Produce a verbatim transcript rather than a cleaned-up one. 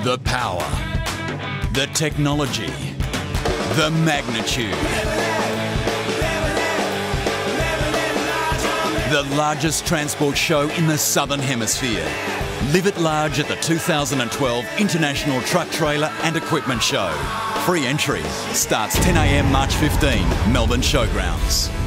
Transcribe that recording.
The power, the technology, the magnitude. The largest transport show in the Southern Hemisphere. Live it large at the two thousand twelve International Truck Trailer and Equipment Show. Free entry starts ten A M March fifteenth, Melbourne Showgrounds.